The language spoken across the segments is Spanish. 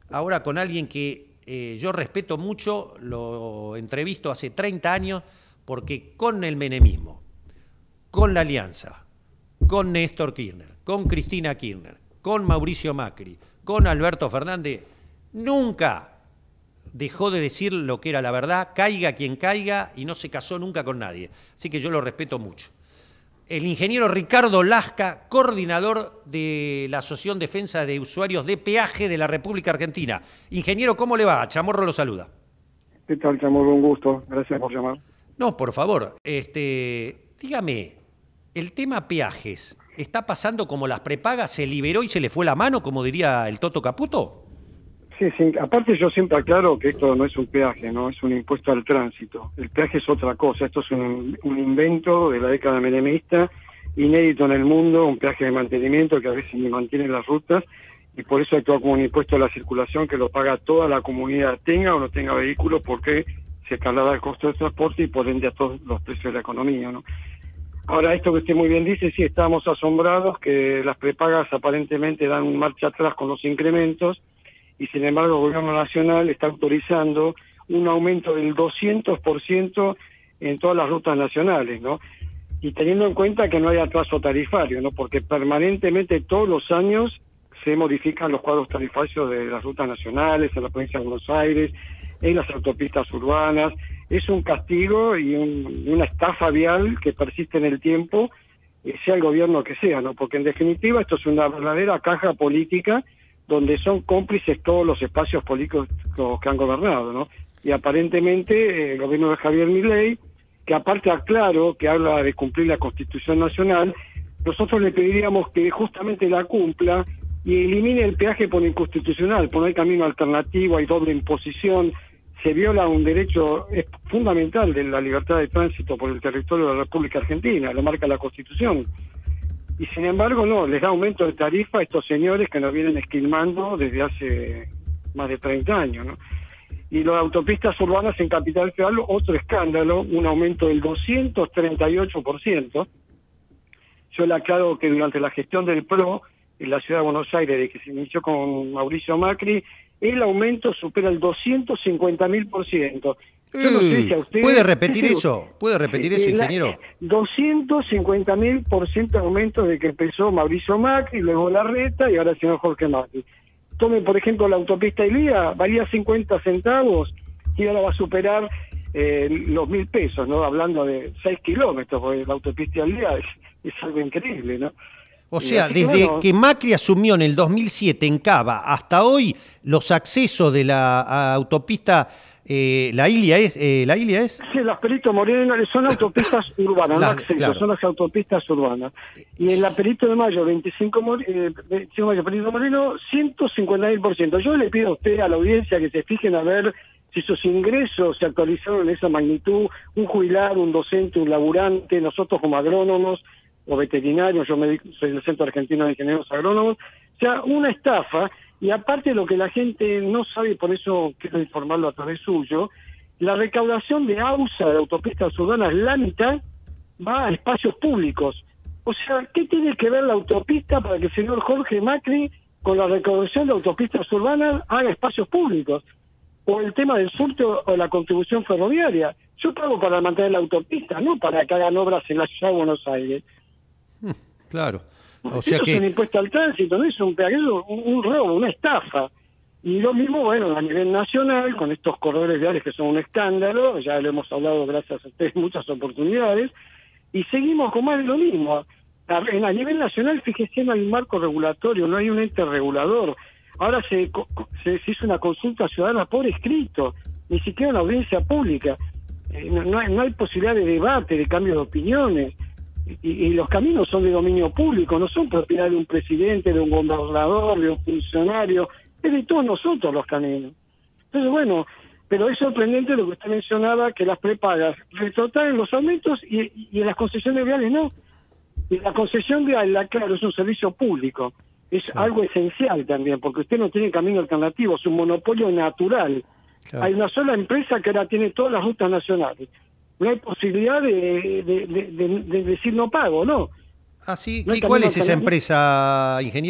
ahora con alguien que yo respeto mucho, lo entrevisto hace 30 años, porque con el menemismo, con la Alianza, con Néstor Kirchner, con Cristina Kirchner, con Mauricio Macri, con Alberto Fernández, nunca dejó de decir lo que era la verdad, caiga quien caiga, y no se casó nunca con nadie. Así que yo lo respeto mucho. El ingeniero Ricardo Lasca, coordinador de la Asociación Defensa de Usuarios de Peaje de la República Argentina. Ingeniero, ¿cómo le va? Chamorro lo saluda. ¿Qué tal, Chamorro? Un gusto. Gracias por llamar. No, por favor, dígame, el tema peajes, ¿está pasando como las prepagas, se liberó y se le fue la mano, como diría el Toto Caputo? Sí, sí. Aparte yo siempre aclaro que esto no es un peaje, no es un impuesto al tránsito. El peaje es otra cosa. Esto es un invento de la década menemista, inédito en el mundo, un peaje de mantenimiento que a veces ni mantiene las rutas y por eso actúa como un impuesto a la circulación que lo paga toda la comunidad, tenga o no tenga vehículo, porque se traslada el costo del transporte y por ende a todos los precios de la economía, ¿no? Ahora, esto que usted muy bien dice, sí, estamos asombrados que las prepagas aparentemente dan marcha atrás con los incrementos y sin embargo el gobierno nacional está autorizando un aumento del 200% en todas las rutas nacionales, ¿no? Y teniendo en cuenta que no hay atraso tarifario, ¿no? Porque permanentemente todos los años se modifican los cuadros tarifarios de las rutas nacionales, en la provincia de Buenos Aires, en las autopistas urbanas. Es un castigo y una estafa vial que persiste en el tiempo, sea el gobierno que sea, ¿no? Porque en definitiva esto es una verdadera caja política donde son cómplices todos los espacios políticos que han gobernado, ¿no? Y aparentemente el gobierno de Javier Milei, que aparte aclaro que habla de cumplir la Constitución Nacional, nosotros le pediríamos que justamente la cumpla y elimine el peaje por inconstitucional, por no hay camino alternativo, hay doble imposición, se viola un derecho fundamental de la libertad de tránsito por el territorio de la República Argentina, lo marca la Constitución. Y sin embargo, no, les da aumento de tarifa a estos señores que nos vienen esquilmando desde hace más de 30 años, ¿no? Y las autopistas urbanas en Capital Federal, otro escándalo, un aumento del 238%. Yo le aclaro que durante la gestión del PRO, en la ciudad de Buenos Aires, de que se inició con Mauricio Macri, el aumento supera el 250.000%. Yo no sé si a usted... ¿Puede repetir eso? ¿Puede repetir eso, ingeniero? 250.000% de aumento de que empezó Mauricio Macri, luego Larreta y ahora el señor Jorge Macri. Tome, por ejemplo, la autopista Ilía, valía 50 centavos y ahora va a superar los 1.000 pesos, ¿no? Hablando de 6 kilómetros, porque la autopista Ilía es algo increíble, ¿no? O sea, desde que Macri asumió en el 2007 en Cava hasta hoy, los accesos de la autopista, ¿la Ilia es? Sí, las Perito Moreno son autopistas urbanas, no accesos, claro. Son las autopistas urbanas. Y en la Perito de Mayo, 25 de Mayo, Perito Moreno, 150.000%. Yo le pido a usted, a la audiencia, que se fijen a ver si sus ingresos se actualizaron en esa magnitud, un jubilado, un docente, un laburante, nosotros como agrónomos, o veterinarios, soy del Centro Argentino de Ingenieros Agrónomos, o sea, una estafa, y aparte lo que la gente no sabe, por eso quiero informarlo a través suyo, la recaudación de AUSA, de autopistas urbanas, la mitad va a espacios públicos. O sea, ¿qué tiene que ver la autopista para que el señor Jorge Macri, con la recaudación de autopistas urbanas, haga espacios públicos? O el tema del surto o la contribución ferroviaria. Yo pago para mantener la autopista, no para que hagan obras en la ciudad de Buenos Aires. Claro. O sea, que es un impuesto al tránsito, no es un robo, una estafa. Y lo mismo, bueno, a nivel nacional, con estos corredores viales que son un escándalo, ya lo hemos hablado gracias a ustedes en muchas oportunidades, y seguimos con más de lo mismo. A nivel nacional, fíjese, no hay un marco regulatorio, no hay un ente regulador. Ahora se hizo una consulta ciudadana por escrito, ni siquiera una audiencia pública. No hay posibilidad de debate, de cambio de opiniones. Y los caminos son de dominio público, no son propiedad de un presidente, de un gobernador, de un funcionario, es de todos nosotros los caminos. Entonces, bueno, pero es sorprendente lo que usted mencionaba, que las prepagas retrotraen los aumentos y en las concesiones viales no. Y la concesión vial, claro, es un servicio público, es algo esencial también, porque usted no tiene camino alternativo, es un monopolio natural. Claro. Hay una sola empresa que ahora tiene todas las rutas nacionales. No hay posibilidad de decir no pago, ¿no? Ah, sí. No ¿Cuál es esa empresa, ingeniero?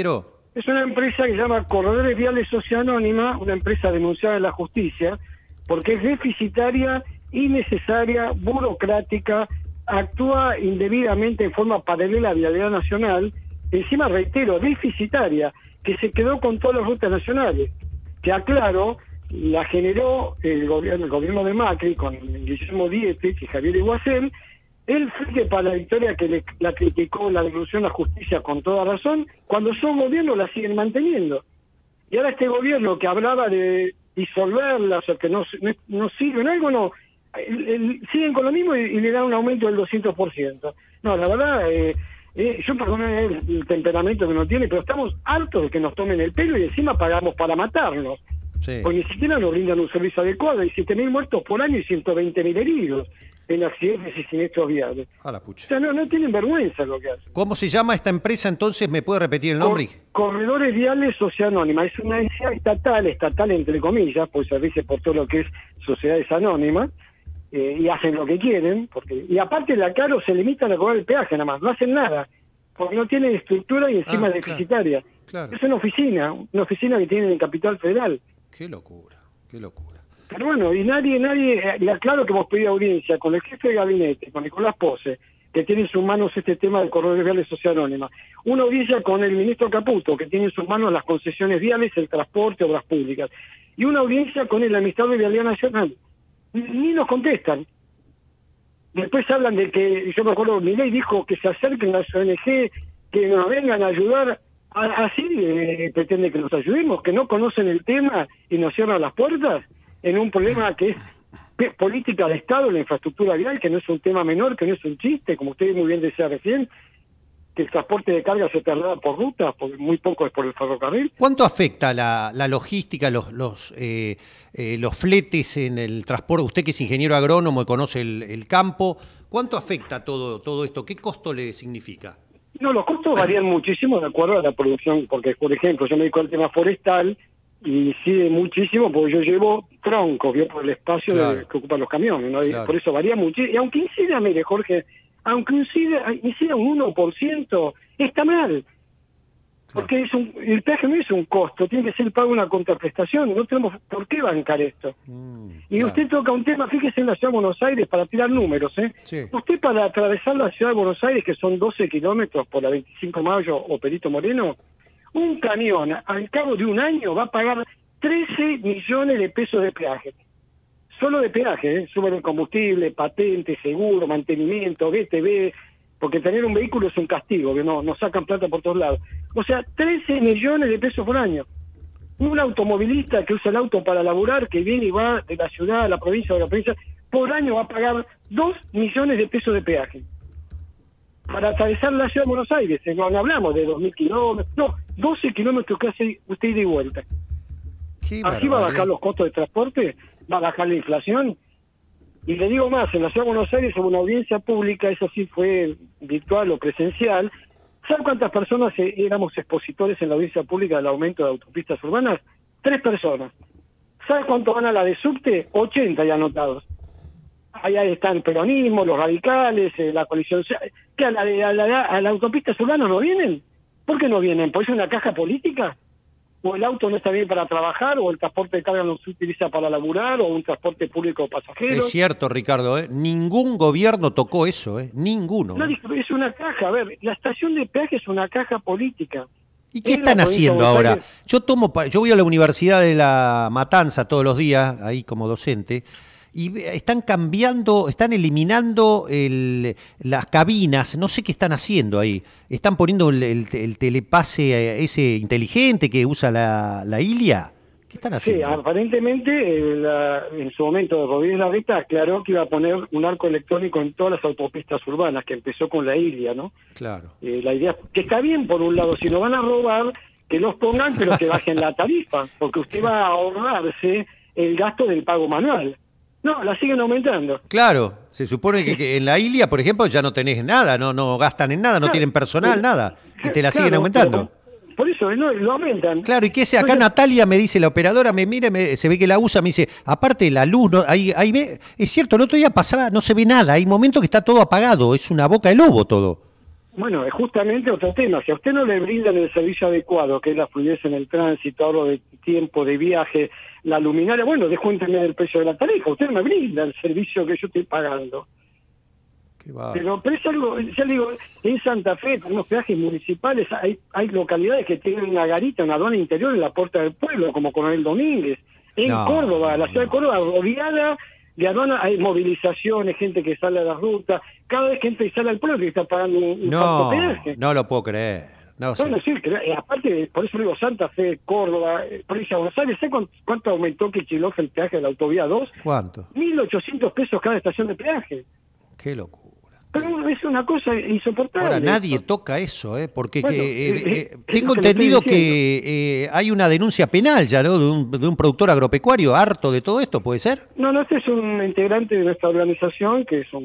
Es una empresa que se llama Corredores Viales Sociedad Anónima, una empresa denunciada en la justicia, porque es deficitaria, innecesaria, burocrática, actúa indebidamente en forma paralela a Vialidad Nacional, encima reitero, deficitaria, que se quedó con todas las rutas nacionales, que aclaro, la generó el gobierno de Macri con Guillermo Dietrich y Javier Iguacel. Él fue que para la victoria que la criticó la devolución a la justicia con toda razón, cuando son gobierno la siguen manteniendo. Y ahora este gobierno que hablaba de disolverlas o que no sirven algo, no, siguen con lo mismo y le dan un aumento del 200%. No, la verdad, yo perdóname el temperamento que no tiene, pero estamos hartos de que nos tomen el pelo y encima pagamos para matarnos. Sí. Porque ni siquiera nos brindan un servicio adecuado. Hay 7.000 muertos por año y 120.000 heridos en accidentes y siniestros viales. A la pucha. O sea, no tienen vergüenza lo que hacen. ¿Cómo se llama esta empresa entonces? ¿Me puede repetir el nombre? Corredores Viales Sociedad Anónima. Es una entidad estatal entre comillas, pues se rige por todo lo que es sociedades anónimas, y hacen lo que quieren, y aparte la Caro se limitan a cobrar el peaje nada más, no hacen nada, porque no tienen estructura y encima es deficitaria. Claro. Es una oficina que tienen en Capital Federal. Qué locura, qué locura. Pero bueno, y nadie, le aclaro que hemos pedido audiencia con el jefe de gabinete, con Nicolás Pose, que tiene en sus manos este tema de Corredores Viales Sociedad Anónima. Una audiencia con el ministro Caputo, que tiene en sus manos las concesiones viales, el transporte, obras públicas. Y una audiencia con el administrador de Vialidad Nacional. Ni nos contestan. Después hablan de que, yo me acuerdo, Milei dijo que se acerquen las ONG, que nos vengan a ayudar. Así pretende que nos ayudemos, que no conocen el tema y nos cierran las puertas en un problema que es política de Estado, la infraestructura vial, que no es un tema menor, que no es un chiste, como usted muy bien decía recién, que el transporte de carga se traslada por ruta, porque muy poco es por el ferrocarril. ¿Cuánto afecta la logística, los fletes en el transporte? Usted que es ingeniero agrónomo y conoce el campo, ¿cuánto afecta todo esto? ¿Qué costo le significa? No, los costos varían muchísimo de acuerdo a la producción, porque, por ejemplo, yo me dedico al tema forestal y incide muchísimo porque yo llevo troncos, por el espacio que ocupan los camiones, ¿no? Claro. Por eso varía muchísimo. Y aunque incida, mire, Jorge, aunque incida un 1%, está mal. Porque el peaje no es un costo, tiene que ser el pago de una contraprestación, no tenemos por qué bancar esto. Y usted toca un tema, fíjese en la Ciudad de Buenos Aires, para tirar números, Sí. Usted para atravesar la Ciudad de Buenos Aires, que son 12 kilómetros por la 25 de Mayo o Perito Moreno, un camión al cabo de un año va a pagar 13 millones de pesos de peaje. Solo de peaje, suben el combustible, patente, seguro, mantenimiento, BTV, porque tener un vehículo es un castigo, que no sacan plata por todos lados. O sea, 13 millones de pesos por año. Un automovilista que usa el auto para laburar, que viene y va de la ciudad a la provincia o de la provincia, por año va a pagar 2 millones de pesos de peaje. Para atravesar la ciudad de Buenos Aires, no hablamos de 2.000 kilómetros, no, 12 kilómetros que hace usted ida y vuelta. Así va a bajar los costos de transporte, va a bajar la inflación. Y le digo más, en la Ciudad de Buenos Aires hubo una audiencia pública, eso sí fue virtual o presencial. ¿Sabe cuántas personas éramos expositores en la audiencia pública del aumento de autopistas urbanas? 3 personas. ¿Sabe cuánto van a la de subte? 80 ya anotados. Allá está el peronismo, los radicales, la coalición. ¿Qué, a la autopista urbana no vienen? ¿Por qué no vienen? ¿Pues es una caja política? ¿O el auto no está bien para trabajar? ¿O el transporte de carga no se utiliza para laburar? ¿O un transporte público de pasajeros? Es cierto, Ricardo, ningún gobierno tocó eso, ninguno. No, es una caja. A ver, la estación de peaje es una caja política. ¿Y qué están haciendo ahora? Yo voy a la Universidad de La Matanza todos los días, ahí como docente, y están cambiando, están eliminando las cabinas, no sé qué están haciendo ahí. Están poniendo el telepase ese inteligente que usa la Ilia. ¿Qué están haciendo? Sí, aparentemente en su momento Rodríguez Larreta aclaró que iba a poner un arco electrónico en todas las autopistas urbanas, que empezó con la Ilia, ¿no? Claro. La idea, que está bien por un lado, si lo van a robar, que los pongan, pero que bajen la tarifa, porque usted va a ahorrarse el gasto del pago manual. No, la siguen aumentando. Claro, se supone que en la Ilia, por ejemplo, ya no tenés nada, no gastan en nada, no tienen personal, nada, y te la siguen aumentando. Por eso lo aumentan. Claro, y que acá entonces, Natalia me dice, la operadora, me mira, se ve que la usa, me dice, aparte de la luz, ahí ve, es cierto, el otro día pasaba, no se ve nada, hay momentos que está todo apagado, es una boca de lobo todo. Bueno, es justamente otro tema. Si a usted no le brindan el servicio adecuado, que es la fluidez en el tránsito, ahorro de tiempo, de viaje, la luminaria, bueno, descuénteme del precio de la tarifa. Usted me brinda el servicio que yo estoy pagando. Pero es algo, ya digo, en Santa Fe tenemos peajes municipales, hay localidades que tienen una garita, una aduana interior en la puerta del pueblo, como Coronel Domínguez. En Córdoba, la ciudad de Córdoba, rodeada de aduana, hay movilizaciones, gente que sale a la ruta. Cada vez que entra y sale al pueblo que está pagando un alto peaje. No lo puedo creer. No sé. Bueno, sí, aparte, por eso digo Santa Fe, Córdoba, provincia de Buenos Aires. ¿Sé cuánto aumentó Kicillof el peaje de la autovía 2? ¿Cuánto? 1.800 pesos cada estación de peaje. Qué locura. Pero es una cosa insoportable. Ahora nadie toca eso, porque bueno, tengo entendido que hay una denuncia penal ya, ¿no? De un productor agropecuario harto de todo esto, ¿puede ser? No, este es un integrante de nuestra organización, que es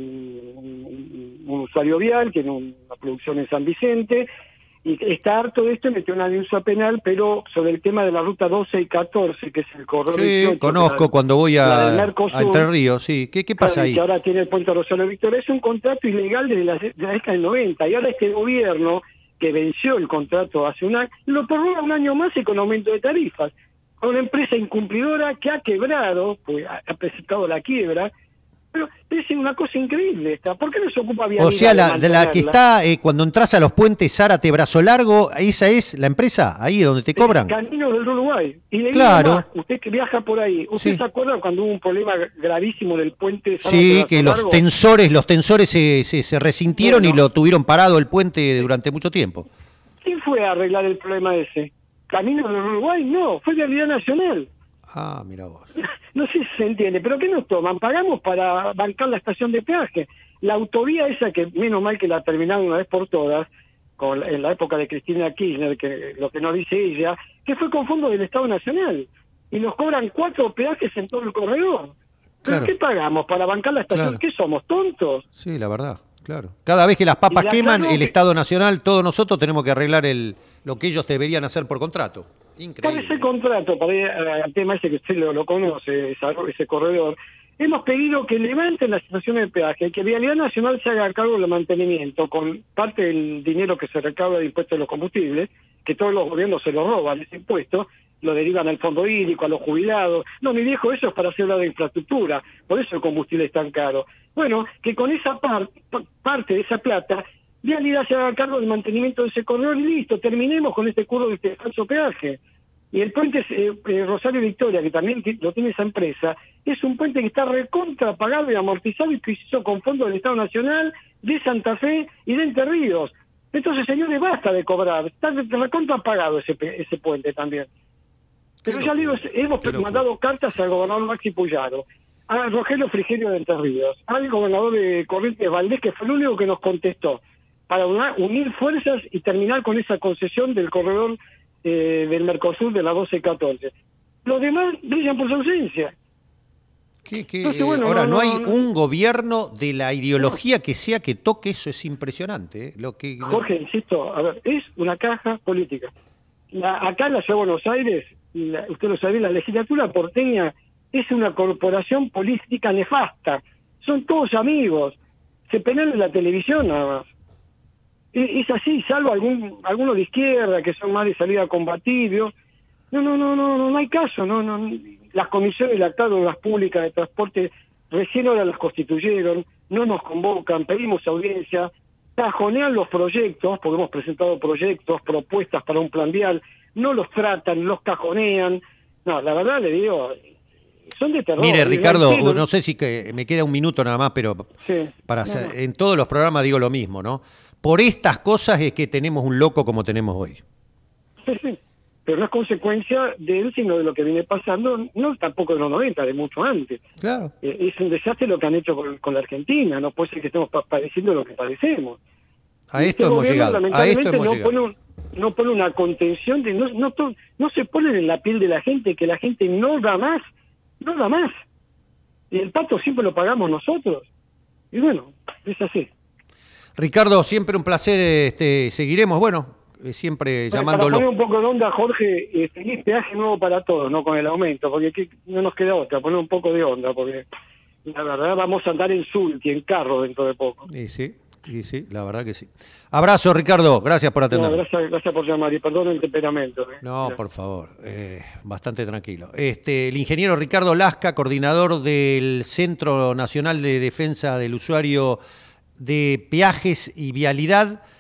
un usuario vial, que tiene una producción en San Vicente, y está harto de esto y metió una denuncia penal, pero sobre el tema de la ruta 12 y 14, que es el corredor 18. Sí, conozco cuando voy a Entre Ríos, sí. ¿Qué pasa ahí? Que ahora tiene el puente Rosario Victoria. Es un contrato ilegal desde la década del 90, y ahora este gobierno, que venció el contrato hace un año, lo prorroga un año más y con aumento de tarifas. A una empresa incumplidora que ha quebrado, pues ha presentado la quiebra. Pero es una cosa increíble esta. ¿Por qué no se ocupa vialidad? O sea, de la que está, cuando entras a los puentes Zárate, Brazo Largo, ¿esa es la empresa? ¿Ahí donde te cobran? Camino del Uruguay. Y le claro. Más, usted que viaja por ahí, ¿usted se acuerda cuando hubo un problema gravísimo del puente Zárate? Sí, que los tensores se resintieron y lo tuvieron parado el puente durante mucho tiempo. ¿Quién fue a arreglar el problema ese? ¿Camino del Uruguay? No, fue Vialidad Nacional. Ah, mira vos. No sé si se entiende, pero ¿qué nos toman? Pagamos para bancar la estación de peaje. La autovía esa, que menos mal que la terminaron una vez por todas, en la época de Cristina Kirchner, que lo que no dice ella, que fue con fondos del Estado Nacional. Y nos cobran 4 peajes en todo el corredor. ¿Pero qué pagamos para bancar la estación? Claro. ¿Qué somos, tontos? Sí, la verdad, claro. Cada vez que las papas queman, el Estado Nacional, todos nosotros tenemos que arreglar lo que ellos deberían hacer por contrato. Increíble. Por ese contrato, para ir al tema ese que usted lo conoce, ese corredor, hemos pedido que levanten las estaciones de peaje, que Vialidad Nacional se haga cargo del mantenimiento, con parte del dinero que se recauda de impuestos de los combustibles, que todos los gobiernos se lo roban, ese impuesto, lo derivan al fondo hídrico, a los jubilados. No, mi viejo, eso es para hacer la infraestructura, por eso el combustible es tan caro. Bueno, que con esa parte de esa plata, Vialidad se haga cargo del mantenimiento de ese corredor y listo, terminemos con este curro de este falso peaje. Y el puente Rosario Victoria, que también lo tiene esa empresa, es un puente que está recontra pagado y amortizado y que se hizo con fondos del Estado Nacional, de Santa Fe y de Entre Ríos. Entonces, señores, basta de cobrar, está recontra pagado ese puente también. Pero ya digo, hemos mandado cartas al gobernador Maxi Puyaro, a Rogelio Frigerio de Entre Ríos, al gobernador de Corrientes Valdés, que fue el único que nos contestó, para unir fuerzas y terminar con esa concesión del corredor del Mercosur de la 12-14. Los demás brillan por su ausencia. Entonces, bueno, ahora, no hay un gobierno de la ideología que sea que toque eso, es impresionante. Jorge, insisto, a ver, es una caja política. Acá en la Ciudad de Buenos Aires, usted lo sabe, la legislatura porteña es una corporación política nefasta. Son todos amigos. Se pelean en la televisión nada más. Es así, salvo algunos de izquierda que son más de salida combativa. No hay caso, no. Las comisiones de las públicas de transporte recién ahora las constituyeron, no nos convocan, pedimos audiencia, cajonean los proyectos, porque hemos presentado proyectos, propuestas para un plan vial, no los tratan, los cajonean. No, la verdad le digo, son de terror. Mire, Ricardo, no sé si me queda un minuto nada más, pero sí, en todos los programas digo lo mismo, ¿no? Por estas cosas es que tenemos un loco como tenemos hoy. Sí, pero no es consecuencia de él, sino de lo que viene pasando, no tampoco de los 90, de mucho antes. Claro. Es un desastre lo que han hecho con la Argentina, no puede ser que estemos padeciendo lo que padecemos. A esto hemos llegado. No pone una contención, no se ponen en la piel de la gente, que la gente no da más. Y el pato siempre lo pagamos nosotros. Y bueno, es así. Ricardo, siempre un placer, seguiremos, siempre llamándolo. Para poner un poco de onda, Jorge, feliz peaje nuevo para todos, no con el aumento, porque no nos queda otra, poner un poco de onda, porque la verdad vamos a andar en Sulti, en carro dentro de poco. Sí, Sí, la verdad que sí. Abrazo, Ricardo, gracias por atender. No, gracias por llamar y perdón el temperamento. No, por favor, bastante tranquilo. El ingeniero Ricardo Lasca, coordinador del Centro Nacional de Defensa del Usuario de Peajes y Vialidad.